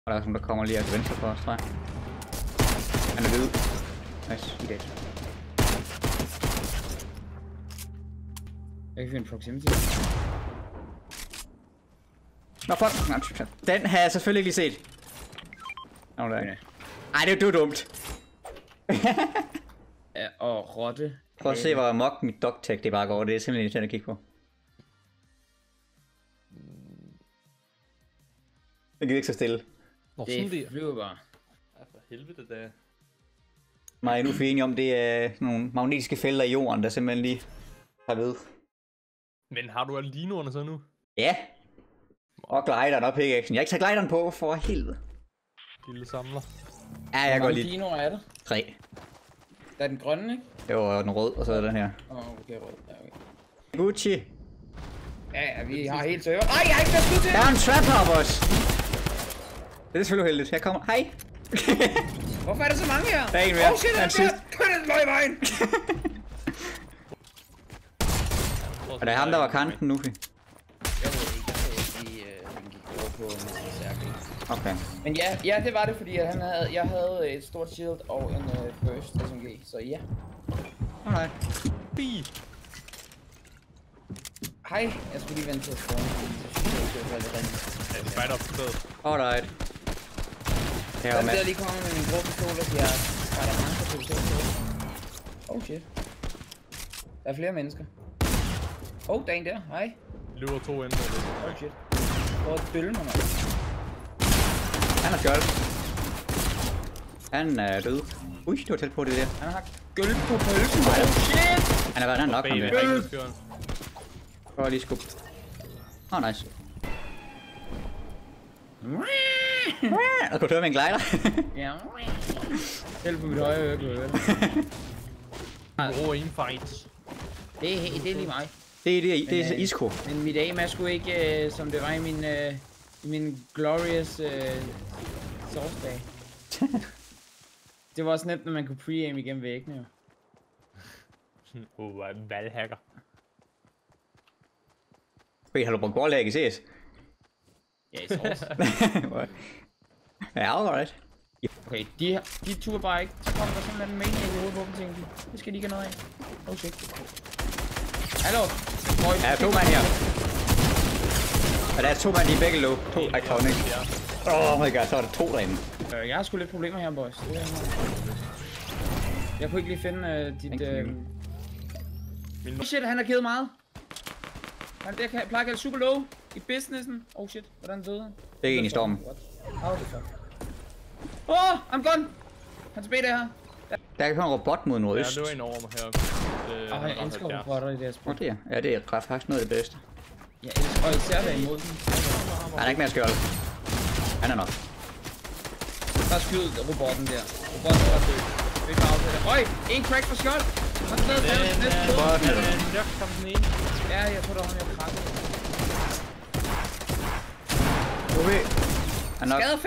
Og der er sådan, der kommer lige til venstre for os, tror jeg. Han er hvid. Nice, he dead. Jeg kan finde proximity. Nå, fuck. Den har jeg selvfølgelig ikke lige set. Nå, der er. Ej, det var dumt. Ja, og rotte. Prøv at se, hvor amok mit dogtag det bare går. Det er simpelthen irriterende at kigge på. Det gider ikke så stille. Det flyver bare. Ja, for helvede da. Mig er nu for enige om, det er nogle magnetiske felter i jorden, der simpelthen lige har ved. Men har du alle dinoerne så nu? Ja. Og glideren og pickaxen. Jeg har ikke taget glideren på, for helvede. Lille samler. Ja, jeg går lige. Hvor mange dinoer er der? 3. Der er den grønne, ikke? Det var den rød, og så er den her. Okay, rød. Ja, okay. Gucci. Ja, vi har helt tøver. Ej, jeg har ikke været skud til! Der er en trap her, boss. Det er selvfølgelig heldigt. Jeg kommer. Hej. Hvorfor er der så mange her? Der er en mere. Oh shit, der er den løg i vejen! Og det er ham, der var kanten nu. Jeg ved ikke, han gik over på en cirkel. Okay. Men ja, det var det, fordi at jeg havde et stort shield og en burst SMG, så ja. Alright. Bi. Hej, jeg skulle lige vente til at spawn. Ja, det er fight up på stedet. Alright. Jeg er lige kommet med min grå pistol, og jeg spejder mange på pistol. Oh shit. Der er flere mennesker. Oh, der er en der. Hej. Løber 2 ender. Oh shit. Prøv at dølle mig, mand. Han er skjold. Han er død. Ui, det var tæt på det der. Han har gøl på pølsen. Oh shit! Han er været nok ham der. Bagved. Prøv lige skubbe. Nice. Og kunne du høre med en glider? Ja. Selv på mit høje øre, kunne jeg høre det. Rå infights. Det er lige mig. Det er isko. Men mit aim er sgu ikke, som det var i min glorious source dag. Det var også nemt, når man kunne pre-aim igennem væggene, jo. Valhacker. Wait, har du brugt wallhack i CS? Ja, i source. Ja, alright. Okay, de turde bare ikke. Så kommer der sådan en maniac i hovedet på dem, tænkte de. Det skal de ikke have noget af. Oh shit. Hallo? Ja, der er 2 mand her. Og der er 2 mand i begge låg. 2 iconic. Oh my god, så er der 2 derinde. Jeg har sgu lidt problemer her, boys. Jeg kunne ikke lige finde dit... Shit, han har givet meget. Han der plejer at kalde super low i businessen. Oh shit, hvordan døde han? Det er en i stormen. How the fuck? Oh, I'm gone! Han er tilbage der her. Der kan komme en robot mod nordøst. Ja, det var en over mig her. Jeg elsker robotter i det her spil. Det er. Ja, det er faktisk noget af det bedste. Jeg elsker, og især der imod den. Han er ikke mere skjold. Han er nok. Bare skyd robotten der. Robotten var død. Vi kan afsætte. Øj, en crack for skjold. Han er stadig fælles næste på. Ja, jeg tror, der var han, jeg krakkede. Okay. Han er nok. Skade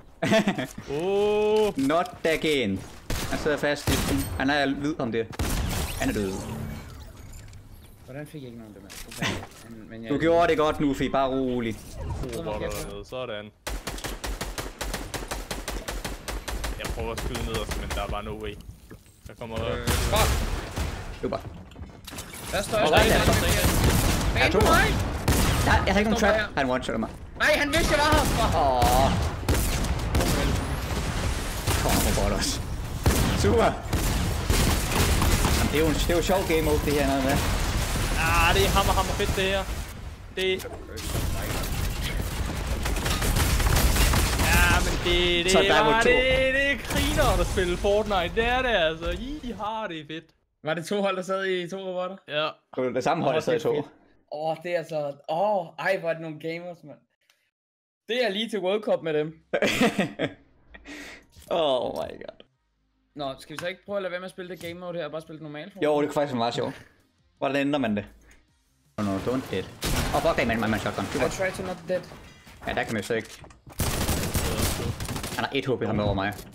5! Not again. Han sidder fast i den. Han er hvid om det. Han er død. Hvordan fik jeg ikke nogen af dem? Du gjorde det godt nu, Fie. Bare rolig. Sådan. Jeg prøver at skyde ned os, men der er bare no way. Der kommer... Fuck! Super. Der står jeg stadig. Jeg tog mig! Jeg har ikke nogen trap. Han one-shotter mig. Nej, han vidste, jeg var her! Åh. Kom robot også. Super. Jamen, det er jo en sjov game mode, det her noget med. Det er hammer fedt det her. Det... Ja, men det er griner at spille Fortnite. Det er det altså. I har det fedt. Var det 2 hold, der sad i 2 robotter? Ja. Det var det samme hold, der sad i 2. Det er altså... Ej, hvor er det nogle gamers, mand. Det er lige til World Cup med dem. Oh my god. Nå, skal vi så ikke prøve at lade være med at spille det game mode her og bare spille det normalt? Jo, det kunne faktisk være meget sjovt. Hvordan ændrer man det? No, don't dead. Fuck dig, man shotgun. I try to not dead. Ja, der kan man jo så ikke. Han har 1 HP, han med over mig.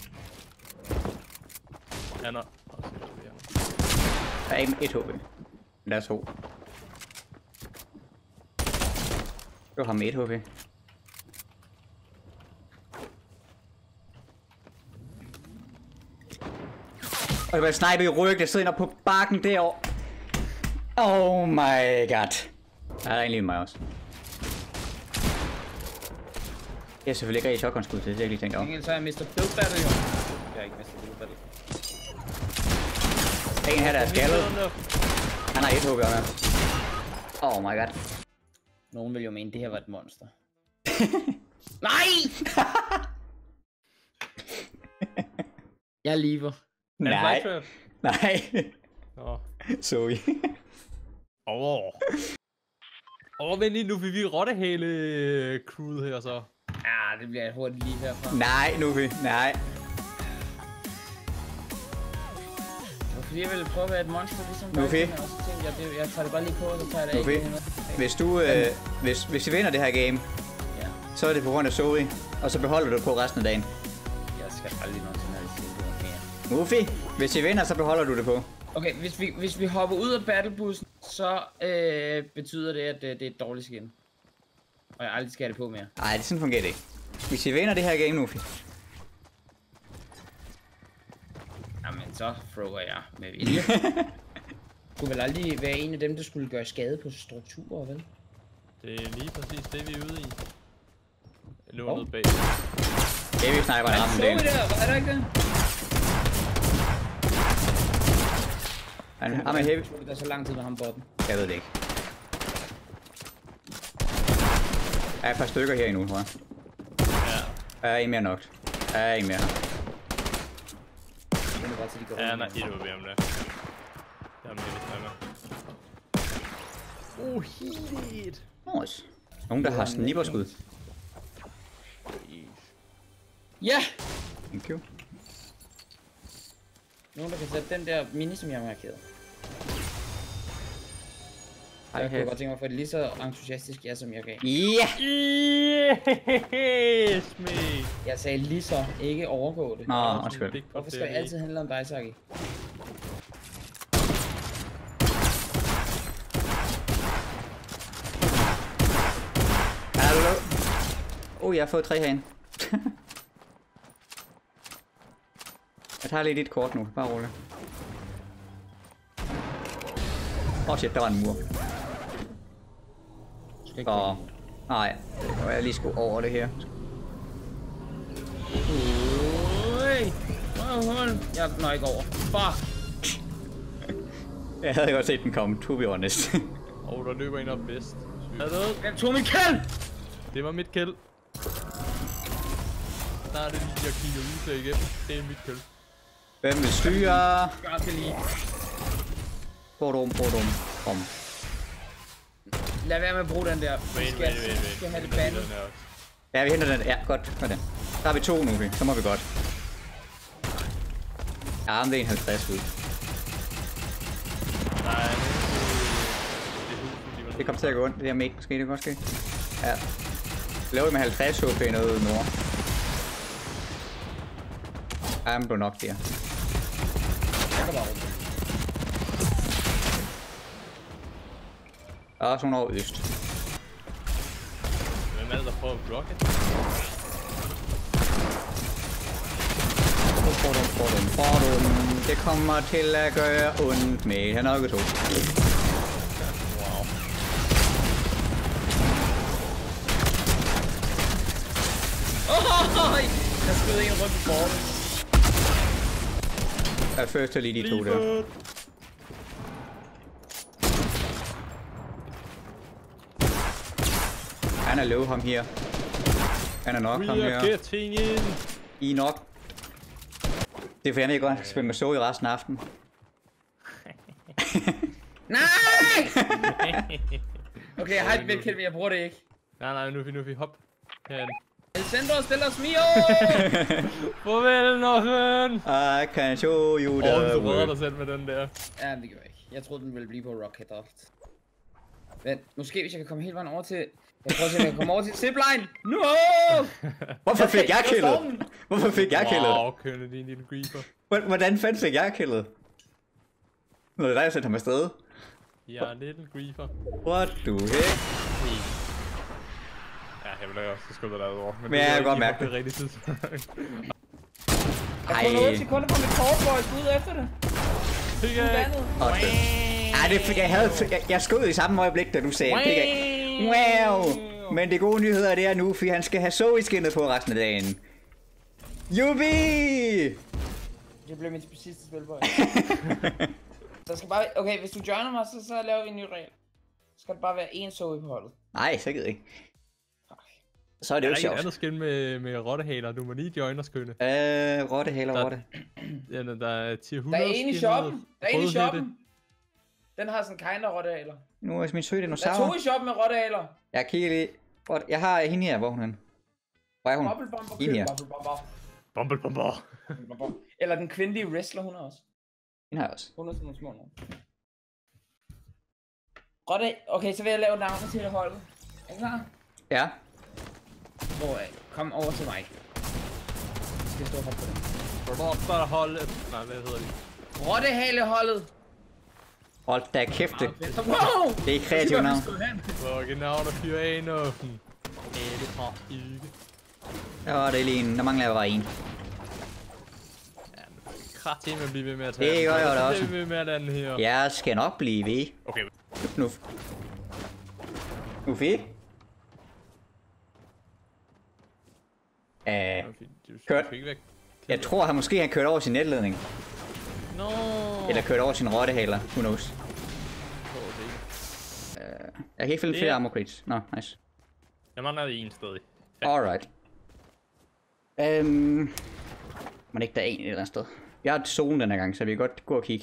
Han er... Der er ikke 1 HP. Men der er 2. Det var ham med 1 HP. Og jeg var snipet i ryggen, jeg sidder inde på bakken derovre. Oh my god. Der er egentlig mig også. Jeg er selvfølgelig ikke rigtig shotgun-skud til, det er jeg lige tænkt over. Ingen så er Mr. Build Battle, jo. Jeg er ikke Mr. Build Battle. En her, der er skaldet. Han har 1 HP med. Oh my god. Nogen vil jo mene, det her var et monster. Nej! Jeg lever. Nej. Nej. Sorry. Vent lige, nu vil vi rottehale crewet her så. Ja, det bliver et hurtigt lige herfra. Nej, Nufi. Nej. Fordi jeg ville prøve at være et monster, ligesom Nufi. og så tænkte jeg, jeg tager det bare lige på, og så tager jeg det Nufi. af. Hvis vi vinder det her game, Ja. så er det på grund af Zoe, og så beholder du på resten af dagen. Jeg skal aldrig nogensinde have det til mere. Nufi, hvis vi vinder, så beholder du det på. Okay, hvis vi hopper ud af battlebussen, så betyder det, at det er et dårligt skin. Og jeg aldrig skal have det på mere. Nej, det sådan fungerer det ikke. Hvis vi vinder det her game, Nufi. Jamen, så thrower jeg med vilje. Du vil aldrig være en af dem, der skulle gøre skade på strukturer, vel? Det er lige præcis det, vi er ude i. Nu er noget bag. Heavy sniper er ramt den. Er der ikke det? Han er heavy. Der er så lang tid med ham botten. Jeg ved det ikke. Der er et par stykker her endnu, tror jeg. Ja. Der er en mere nok. Der er en mere her. Ja, han er 1 over ved ham der. Jeg er med lidt nærmere. Helt. Nice. Nogen, der har sniperskud. Ja! Thank you. Nogen, der kan sætte den der mini, som jeg har markeret. Jeg kunne godt tænke mig at få det lige så entusiastisk, som jeg gav. Ja! Yes, me. Jeg sagde lige så, ikke overgå det. Nå, undskyld. Hvorfor skal det altid handle om dig, Saki? Hallo. Jeg har fået 3 herinde. Jeg tager lige dit kort nu, bare roligt. Shit, der var en mur. Så... Nej, det var jeg lige skulle over det her. Jeg når ikke over. Fuck! Jeg havde godt set den komme, to be honest. Der løber en op vest. Hvem tog mit kill? Det var mit kill. Der er det lige, jeg kigger ud til igen. Det er mit kill. Hvem vil styre? Jeg skal lige. Bordum. Lad være med at bruge den der. Vent. Skal have det bandet. Ja, vi henter den. Ja, godt. Sådan. Der er vi 2 nu, så må vi godt. Ja, men det er en 50 ud. Nej, det kommer til at gå ondt. Det er mate måske, det kan godt ske. Ja. Laver med 50 HP noget nord. Ja, men blev nok der. Jeg kan bare rundt. Der er også nogle over øst. Hvem er det, der prøver at blokke? Bordum. Det kommer til at gøre ondt med han nok 2. Wow. Der skød en rundt på bordet. Jeg er først til lige de 2 der. Han er low ham her. Han er nok ham her. Getting in. I nok. Det er for jeg ikke godt spille med Zoe i resten af aftenen. Nej! Okay, jeg har et medkend, men jeg bruger det ikke. Nej, nu er vi hop. Herinde. Elisandro stiller smio! Farvel, Northern! I can show you the Du redder way. dig selv med den der. Ja, det gør jeg ikke. Jeg troede, den ville blive på Rocket. Men måske hvis jeg kan komme hele vejen over til... Jeg prøver at se, om jeg kan komme over til zipline! No! Hvorfor fik jeg killet? Hvorfor fik jeg killet? Wow, kønne din lille creeper. Hvordan fanden fik jeg killet? Nu er det dig, jeg sætter ham afsted. Jeg er en lille creeper. What the heck? Ja, jeg vil da også skulle der over. Men jeg kan godt mærke det. Rigtig tidspunkt. Der er kun 8 sekunder på mit kort, hvor jeg skal ud efter det. Jeg skød i samme øjeblik, da du sagde wow. Men det gode nyheder det er nu, fordi han skal have Zoe-skinnet på resten af dagen. Jubi! Det bliver mit sidste spil på. Der skal bare... Okay, hvis du joiner mig, så laver vi en ny regel. Så skal det bare være én Zoe på holdet. Nej, så gider ikke. Så er det jo sjovt. Der er ikke andet skin med rottehaler. Du må lige joine og skynde. Rottehaler. Ja, der er 10-100. Der er en i shoppen. Den har sådan kinda rottehaler. Nu er min søde dinosaur. Der er 2 i shoppen med rottehaler. Jeg kigger lige. Jeg har hende her, hvor hun er. Hvor er hun? Bumblebomber. Eller den kvindelige wrestler, hun er også. Hende har jeg også. Hun er sådan nogle små nogle. Okay, så vil jeg lave navnet til det holdet. Er I klar? Ja. Kom over til mig. Jeg skal stå og hoppe på den. Rotteholdet. Nej, hvad hedder det? Rottehaleholdet. Hold da kæft det. Wow! Det er kreativt navn. Hvor navn og fyre af noffen. Det fra ikke. Ja, det er lige en. Der mangler jeg bare en. Kraft med at blive ved med at tage. Det gør jeg da også. Det ved med at lande her. Jeg skal nok blive ved. Okay. Nu fik. Kørt. Jeg tror han måske har kørt over sin netledning. No. Eller kørt over sin rottehaler. Who knows. Jeg kan ikke finde flere armor crates. Nå, nice. Jeg mangler en stadig. Alright. Men ikke der er en et eller andet sted. Jeg har zone den her gang, så vi kan godt gå og kigge.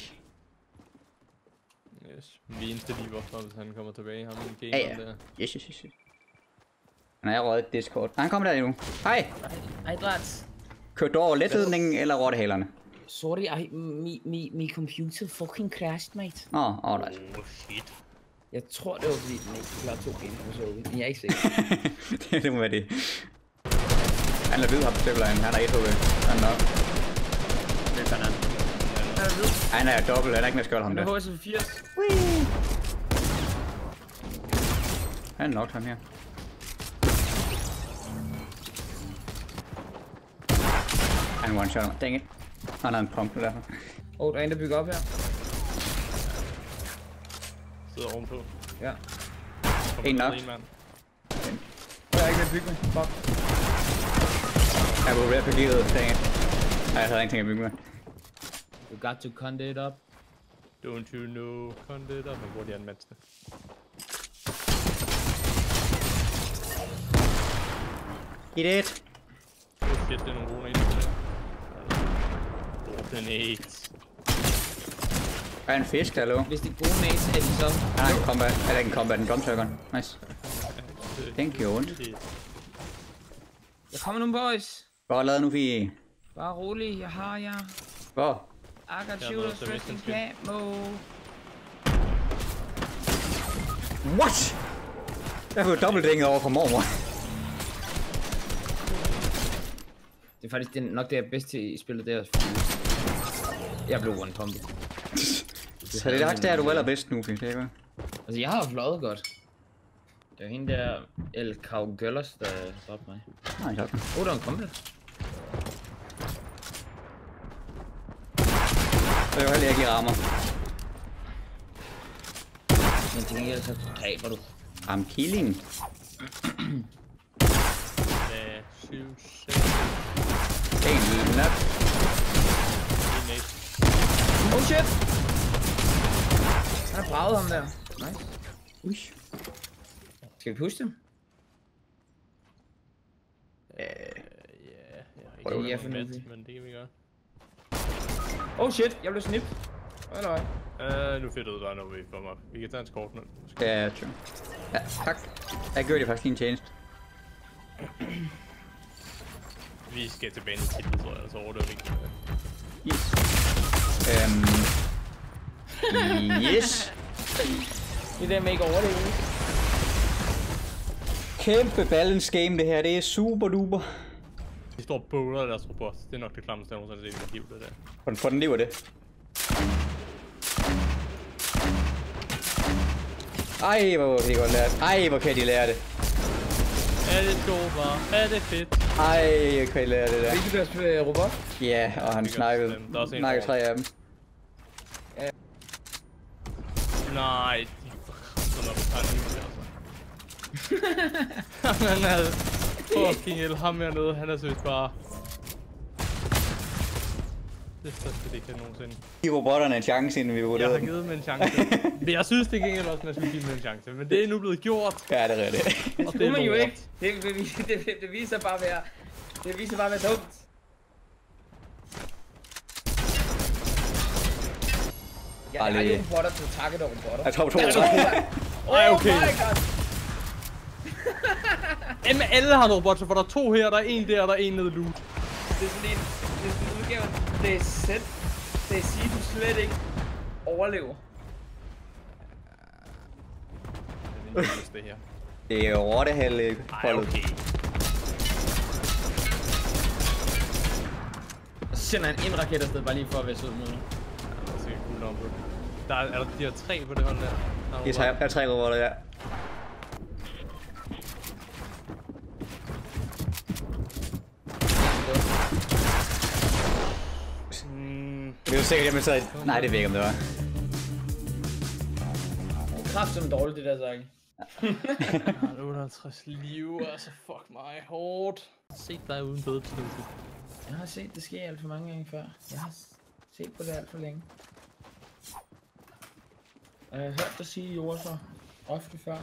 Yes. Vi installer så hvis han kommer tilbage. Ham en gamer der. Yes. Han er røget Discord. Han kommer der endnu. Hej. Hej, Drats. Kørte du over letledningen eller rottehalerne? Sorry, my computer fucking crashed, mate. Alright. Shit. Jeg tror det var fordi den ikke klarer 2 gamer på Zoe, men jeg er ikke sikker. Det må være det. Han er hvidhopstøvleren, han er 1 HP. Han er nok. Det er han. Han er dobbelt, han er ikke mere skjold ham der. Han er HS 80. Han er nok ham her. Han one-shot mig, dang it. Han har en pump derfor. Der er en der bygger op her. Sidder ovenpå. Ja. En nok. Jeg er ikke med at bygge med. Fuck. Jeg var ved at bygge det, dang it. Nej, jeg havde ingenting at bygge med. You got to cunt it up. Don't you know, cunt it up. Man bruger de anmeldste. Hit it. Shit, det er nogle gode nades. Gode nades. Der er en fisk, der lå. Hvis det er gode nades, er de så... Han har en combat. Eller ikke en combat, en drumtuggeren. Nice. Thank you. Jeg kommer nu, boys. Godt lavet nu, Fie. Bare rolig, jeg har jer. Hvor? I got shooters freaking camo. What? Jeg har fået dobbeltdænget over fra mormor. Det er faktisk nok det, jeg er bedst til i spillet der. Jeg blev one-pumpet. Så det er faktisk der, du er allerbedst nu, Fie. Det er godt. Altså, jeg har fløjet godt. Det er hende der El Cowgirls, der dræbte mig. Nej, tak. Der er en combat. Så er jo heller ikke i rammer. Men til gengæld så taber du. I'm killing. 7, 6. En nat. Oh shit! Han har braget ham der. Nice. Ui. Skal vi pushe dem? Ja, jeg har ikke noget med, men det kan vi gøre. Oh shit, jeg blev snippet. Nu fedt ud der, når vi kommer op. Vi kan tage en skort nu. Ja, true. Ja, tak. Jeg gør det faktisk en tjeneste. Vi skal tilbage til det, tror jeg, så overdøver vi ikke. Yes. Yes. Det der make over det. Kæmpe balance game det her, det er super duper. De står bowler af deres robot. Det er nok det klammeste, jeg nogensinde har set i mit liv, det der. For den lever det. Ej, hvor kan de godt lære det. Ej, hvor kan de lære det. Er det sjovt, var? Er det fedt? Ej, kan I lære det der? Hvilket du har spillet robot? Ja, og han snakkede 3 af dem. Nej, sådan op tager en altså. Han er fucking hell, ham hernede, han er seriøst bare... Det er største det kan nogensinde. Giv robotterne en chance, inden vi vurderer Jeg dem. har givet dem en chance. Men jeg synes det gik også, man skulle give dem en chance. Men det er nu blevet gjort. Ja, det er rigtigt. Det skulle man jo ikke. Det viser bare at være... Det viser bare at være dumt. Ja, jeg har jo robotter til target og robotter. Jeg tror 2 Ej, okay. Oh my god! Jamen alle har nogle robotter, for der er 2 her, der er 1 der, og der er 1 nede loot. Det er sådan en udgave. Det er sæt. Det er sige, du slet ikke overlever. Det er det her. Det er jo rottehælde. Ej, okay. Og så sender han en raket afsted, bare lige for at være sød med det. Der er de her 3 på det hold der. Der er 3 robotter, ja. Det er jo sikkert, at man sad... Nej, det ved jeg ikke, om det var. Kraftigt dårligt, det der sagt. Jeg har 58 liv, altså fuck mig, hårdt. Se dig uden dødsstøtte. Jeg har set det ske alt for mange gange før. Jeg har set på det alt for længe. Og jeg har hørt dig sige jord så ofte før.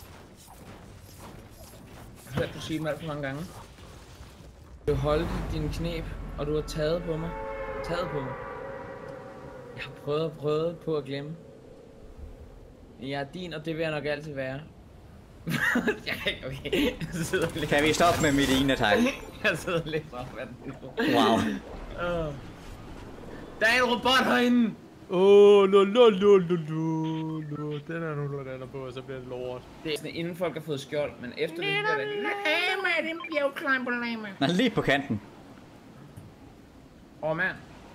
Jeg har hørt dig sige dem alt for mange gange. Du holdt dine knæb, og du har taget på mig. Taget på mig. Jeg har prøvet på at glemme. Jeg er din, og det vil jeg nok altid være. Okay. Jeg sidder lidt. Kan vi stoppe med mit ene attack? Jeg sidder lidt fra vandet. Wow. Der er en robot herinde! Den er nu, der er på, og så bliver det lort. Det er sådan, inden folk har fået skjold, men efter det bliver det... Lama, den bjergklim på lama. Nå, lige på kanten. Mand.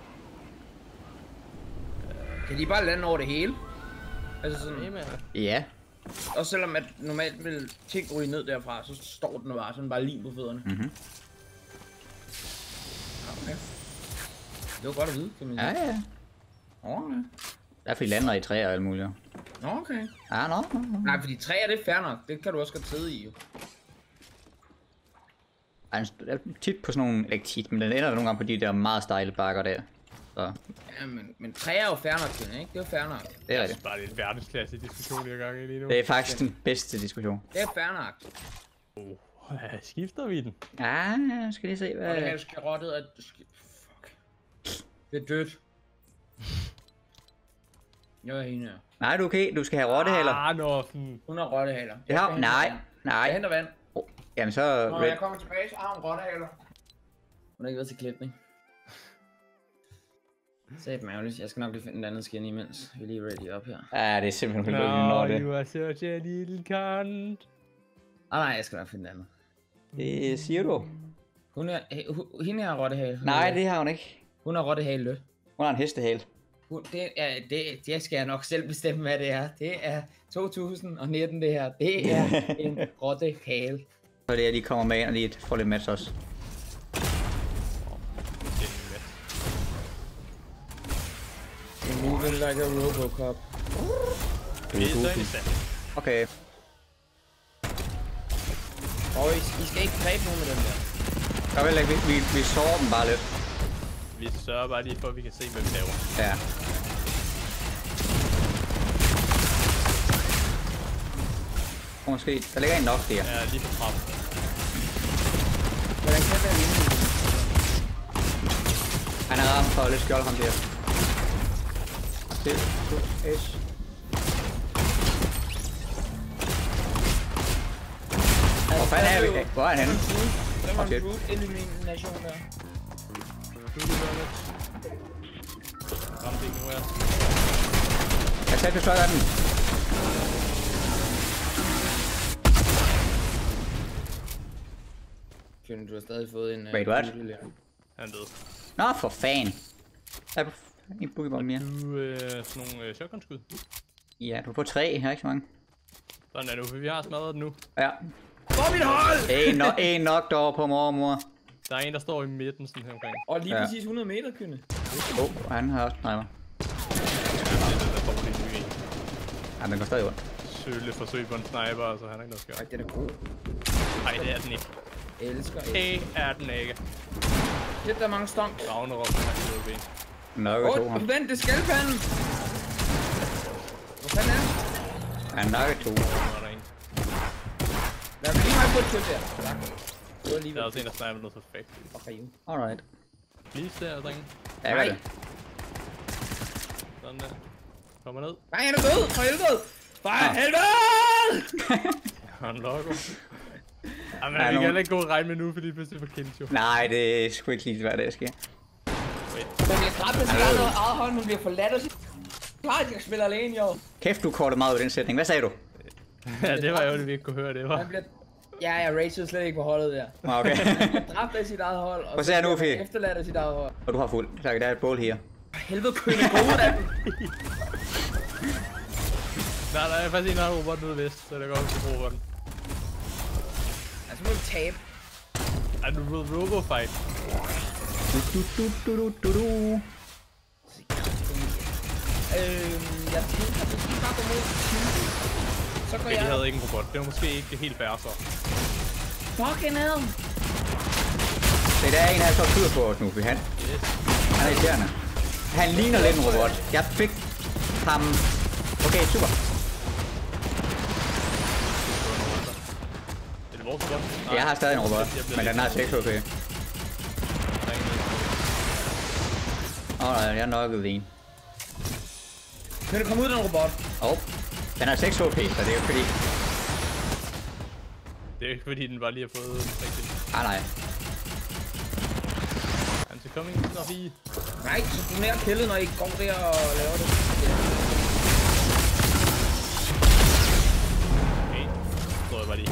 Kan de bare lande over det hele? Altså sådan... Ja. Og selvom at normalt vil ting ryge ned derfra, så står den bare sådan bare lige på fødderne. Okay. Det var godt at vide, kan man sige. Ja. Okay. Derfor I lander i træer og alt muligt. Okay. Ah, no. Nej, fordi træer, det er fair nok. Det kan du også godt sidde i, jo. Jeg er tit på sådan nogle, ikke tit, men den ender nogle gange på de der meget stejle bakker der. Så. Ja, men træer er jo fair nok, ikke? Det er jo fair nok. Det er rigtigt. Bare det er en verdensklasse diskussion, jeg er gang i lige nu. Det er faktisk den bedste diskussion. Det er fair nok. Ja, skifter vi den? Ja, skal lige se hvad... Og det her skarottet er... Fuck. Det er dødt. Jeg er hende her. Nej, du er okay. Du skal have rottehaler. Hun har rottehaler. Ja, nej. Jeg henter vand. Jamen så... Når jeg kommer tilbage, så har hun rottehaler. Hun har ikke været til klipning. Sæt mig ærgerligt. Jeg skal nok lige finde en anden skin imens. Vi er lige ready op her. Ja, det er simpelthen helt vildt det. You are such a little cunt. Nej, jeg skal nok finde en anden. Det siger du. Hende har rottehale. Nej, det har hun ikke. Hun har rottehale. Hun har en hestehale. Det skal jeg nok selv bestemme, hvad det er. Det er 2019 det her. Det er en rottehale. Så det er, de kommer med ind og lige får lidt match også. You're moving like a Robocop. Okay. I skal ikke dræbe nogen med den der. Så vel ikke, vi sover dem bare lidt. Vi sørger bare lige for, at vi kan se, hvad vi laver. Ja. Måske, der ligger en nok der. Ja, lige på trappen. Hvordan kan det være inde? Han er ramt for lidt skjold ham der. S. Hvor fanden er vi? Hvor er han henne? Der var en root elimination der. Ramte ikke nu her. Jeg tager så af den. Fjern, du har stadig fået en... Wait, what? Han er død. Nå, for fan. Der er en boogieball mere. Du sådan nogle shotgun-skud. Ja, du får 3, her er ikke så mange. Sådan er det, for vi har smadret den nu. Ja. For mit hold! En nok derovre på mormor. Der er en, der står i midten sådan her omkring. Og lige præcis 100 meter, Kynde. Han har også sniper. Ja, den går stadig rundt. Sølle forsøg på en sniper, så han er ikke noget skørt. Ej, den er god. Nej, det er den ikke. Elsker. Det er den ikke. Det der er mange stonks. Ragnarok, han er ude ben. Nok og to ham. Vent, det er skaldpanden. Hvor fanden er han? Han nok to. Der er en. Lad mig lige have på et kill der. Tak. Der er også en, der sniper noget perfekt. Alright. Please der, drenge. Ja, hvad er det? Sådan der. Kommer ned. Nej, han er død! For helvede! For helvede! Han logo. Jamen, vi kan heller ikke gå og regne med nu, fordi pludselig får kills jo. Nej, det er sgu ikke lige, hvad der sker. Man bliver dræbt af sit eget hold, man bliver forladt af sit... Klart, jeg spiller alene, jo. Kæft, du kortede meget ud af den sætning. Hvad sagde du? Ja, det var jo det, vi ikke kunne høre, det var. Man bliver... Ja, jeg racede slet ikke på holdet der. Okay. Dræbt af sit eget hold, og Hvad sagde du, Fie? efterladt af sit eget hold. Og du har fuld. Tak, der er et bål her. For helvede, kønne gode af dem. Nej, der er faktisk en, der har robot ude vest, så det går også til robotten. Altså, må vi tabe. Er du robo-fight? Jeg tænker, at vi skal bare gå mod 20. Så går Okay, jeg... de havde ikke en robot. Det var måske ikke helt fair så. Fucking hell. Det der er en, der står tur på os nu, for han er irriterende. Han ligner lidt en robot. Jeg fik ham... Okay, super. Er det vores robot? Jeg har stadig en robot, men den har 6 HP. Alright, jeg nokkede en. Kan du komme ud af den robot? Den har 6 HP, så det er jo fordi... Det er jo ikke fordi, den bare lige har fået rigtigt. Nej. Anti-coming, når vi... Nej, så du nær killet, når I går der og laver det. Okay, så tror jeg bare lige.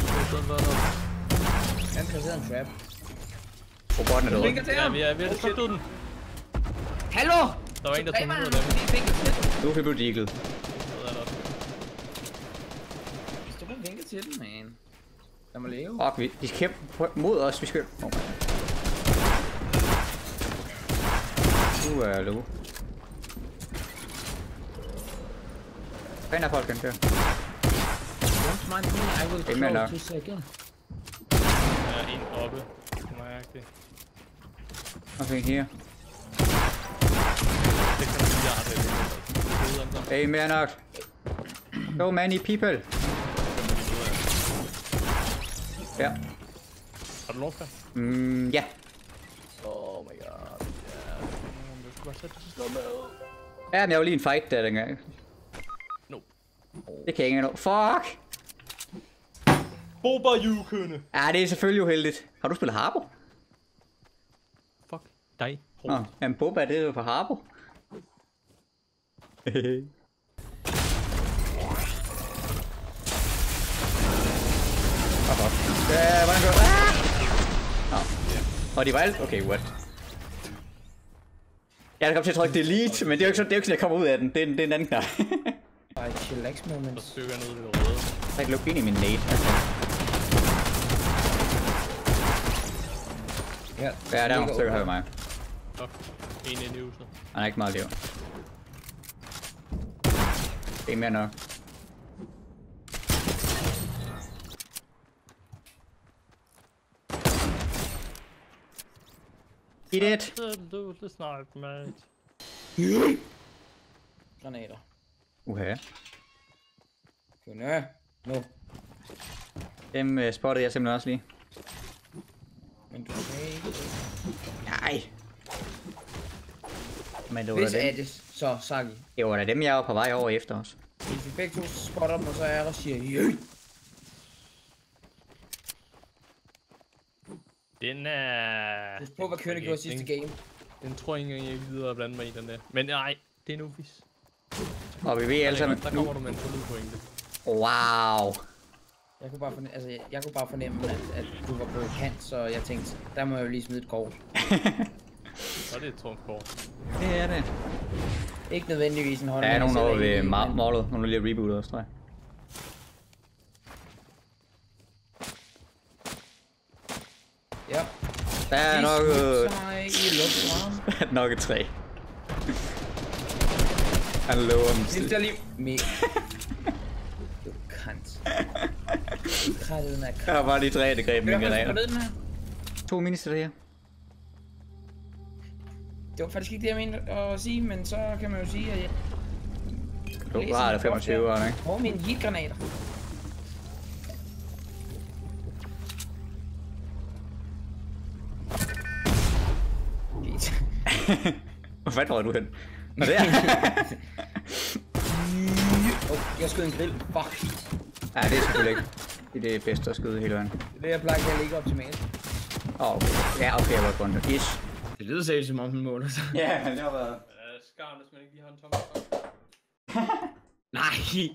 Han placerer en trap. Robotten er død. Ja, vi er ved at slutte den. Hallo! Der var en, der tog ud af dem. Nu er vi blevet deaglet. Hvis du kan vinke til den, man. Lad mig leve. Og de skal kæmpe mod os, vi skal... er low. Hvad er folken der? Don't mind me, I will close 2 seconds. Ja, en oppe. Nøjagtigt. Okay, her. Det kan man sige, jeg Hey, man nok. So many people. Ja. Har du lov til? Ja. Oh my god. Ja, du skal bare sætte slå med. Ja, men jeg var lige en fight der dengang. No. Det kan jeg ikke nå. Fuck! Boba Jukønne. Ja, det er selvfølgelig uheldigt. Har du spillet Harbo? Fuck dig. Nå, jamen Boba, det er jo fra Harbo. Hvordan går det? Nå. Og de var alt... Okay, what? Jeg kom til at trykke delete, men det er jo ikke sådan, jeg kommer ud af den. Det er en anden knap. Ej, chillax moments. Der stykker nede ved det røde. Jeg kan lukke ind i min nade. Ja, der er nogle stykker her ved mig. Fuck. En ind i huset. Han er ikke meget liv. Det er mere nok. Eat it! Absolutely snart, mate. Granater. Uha. Kønne. Nu. Dem spottede jeg simpelthen også lige. Men du sagde ikke. Nej. Men det var Hvis da er dem. det, så Saki. Det var da dem, jeg var på vej over efter os. Hvis vi begge to spotter dem, og så er jeg og siger, jøj. Den er... Husk på, hvad Kønne gjorde sidste game. Den tror jeg ikke engang, jeg gider at blande mig i, den der. Men nej, det er en ufis. Og vi ved alle sammen Der kommer du med en solid pointe. Wow. Jeg kunne bare fornemme, at du var på kant, så jeg tænkte, der må jeg jo lige smide et kort. Så er det et trumfkort. Det er det. Ikke nødvendigvis en hånd. Der er nogen over ved målet. Nogle lige rebootet også, tror jeg. Der er nok... I nok et træ. Han lover om... Det er lige... Du kant. Jeg har bare lige træet, det greb min granater. 2 minister her. Det var faktisk ikke det, jeg mente at sige, men så kan man jo sige, at jeg... Du har det 25 år, ikke? Hvor er mine heatgranater? Hvor fanden tror du hen? Nå, det er... Jeg skød en grill. Fuck. Ja, det er selvfølgelig ikke. Det er bedst at skyde hele vejen. Det er jeg plejer at ligge optimalt. Okay. Ja, okay, jeg var bundet. Ish. Det lyder seriøst som om den måler sig. Ja, det har været... Skarn, hvis man ikke lige har en tom. Nej.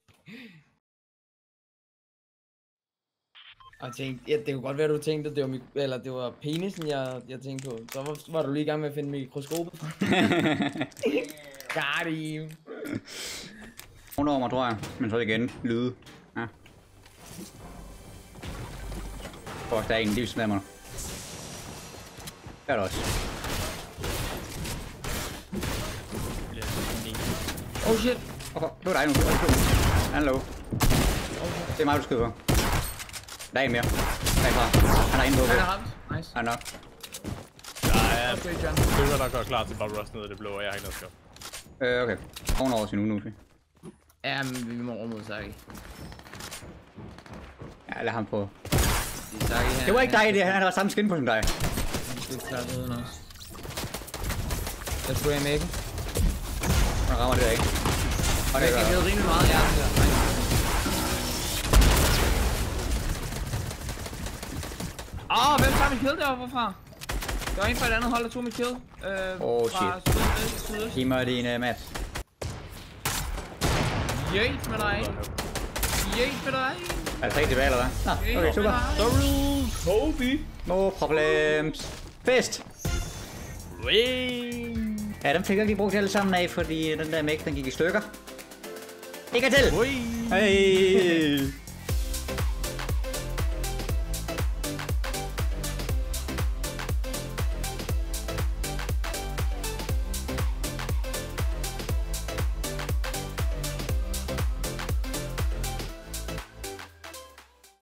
Og tænkte, ja, det kunne godt være, du tænkte, at det var penisen, jeg tænkte på. Så var du lige i gang med at finde mikroskopet. Got him. Over mig, tror jeg. Men så igen, lyde. Ja. Fuck, der er ingen livsnammer. Der er der også. Oh shit. Okay, det var dig nu. Han er low. Det er mig, du skyder på. Der er en mere. Derfra. Han er inde på. Han er ramt. Nice. Han er nok. Der er Okay, John. bøger, der gør klar til bare rush ned af det blå, og jeg har ikke noget skab. Okay. Ovenover sin unufi. Ja, men vi må rummet Saki. Ja, lad ham på. Saki, Det var ikke dig, det. Han har samme skin på som dig. Det er klart uden os. Jeg tror, jeg er med ikke. Han rammer det der ikke. Og det Jeg gør... kan rimelig meget hjertet der. Hvem tager min kill derovre fra? Der var en fra et andet hold, der tog mit kill. Shit. Giv mig din mat. Jæt med dig. Jæt med dig. Er det 3 tilbage, eller hvad? Nå, okay, super. Kobe! No problems. Fest! Wing! Ja, dem fik jeg lige brugt alle sammen af, fordi den der mech, den gik i stykker. Ikke til! Wing! Hey!